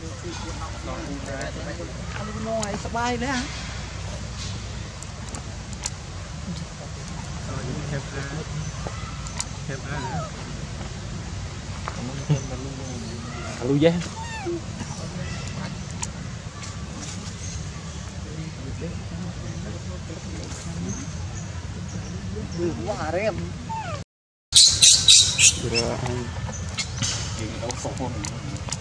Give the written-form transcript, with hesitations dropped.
ngoài sắp bay đấy hả? Lu deh. Quá rem. Sudah. Ini tahu sokong.